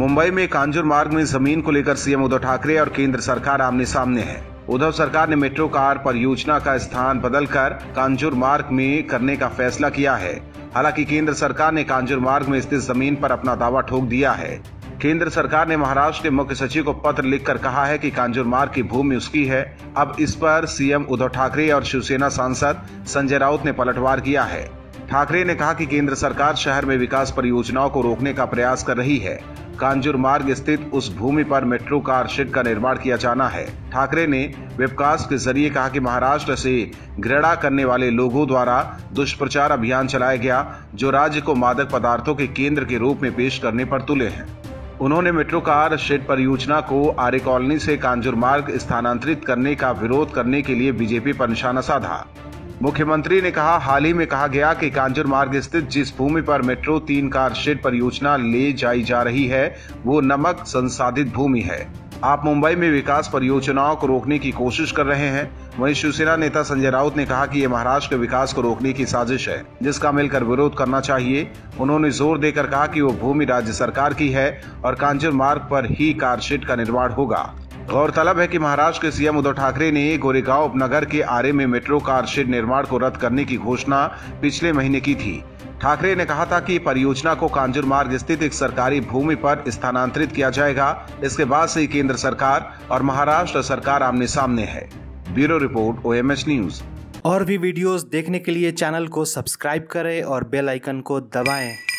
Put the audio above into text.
मुंबई में कांजूर मार्ग में जमीन को लेकर सीएम उद्धव ठाकरे और केंद्र सरकार आमने सामने है। उद्धव सरकार ने मेट्रो कार परियोजना का स्थान बदलकर कांजूर मार्ग में करने का फैसला किया है। हालांकि केंद्र सरकार ने कांजूर मार्ग में स्थित जमीन पर अपना दावा ठोक दिया है। केंद्र सरकार ने महाराष्ट्र के मुख्य सचिव को पत्र लिखकर कहा है कि कांजूर मार्ग की भूमि उसकी है। अब इस पर सीएम उद्धव ठाकरे और शिवसेना सांसद संजय राउत ने पलटवार किया है। ठाकरे ने कहा कि केंद्र सरकार शहर में विकास परियोजनाओं को रोकने का प्रयास कर रही है। कांजूर मार्ग स्थित उस भूमि पर मेट्रो कार शेड का निर्माण किया जाना है। ठाकरे ने वेबकास्ट के जरिए कहा कि महाराष्ट्र से घृणा करने वाले लोगों द्वारा दुष्प्रचार अभियान चलाया गया, जो राज्य को मादक पदार्थों के केंद्र के रूप में पेश करने पर तुले हैं। उन्होंने मेट्रो कार शेड परियोजना को आर्य कॉलोनी से कांजूर मार्ग स्थानांतरित करने का विरोध करने के लिए बीजेपी पर निशाना साधा। मुख्यमंत्री ने कहा, हाल ही में कहा गया कि कांजूर मार्ग स्थित जिस भूमि पर मेट्रो 3 कार शेड परियोजना ले जाई जा रही है वो नमक संसाधित भूमि है। आप मुंबई में विकास परियोजनाओं को रोकने की कोशिश कर रहे हैं। वहीं शिवसेना नेता संजय राउत ने कहा कि ये महाराष्ट्र के विकास को रोकने की साजिश है, जिसका मिलकर विरोध करना चाहिए। उन्होंने जोर देकर कहा कि वो भूमि राज्य सरकार की है और कांजूर मार्ग पर ही कार शेड का निर्माण होगा। गौरतलब है कि महाराष्ट्र के सीएम उद्धव ठाकरे ने गोरेगांव उपनगर के आरे में मेट्रो कार शेड निर्माण को रद्द करने की घोषणा पिछले महीने की थी। ठाकरे ने कहा था कि परियोजना को कांजूर मार्ग स्थित एक सरकारी भूमि पर स्थानांतरित किया जाएगा। इसके बाद से केंद्र सरकार और महाराष्ट्र सरकार आमने सामने है। Bureau report, OMH news. और भी वीडियोस देखने के लिए चैनल को सब्सक्राइब करें और बेल आइकन को दबाएं।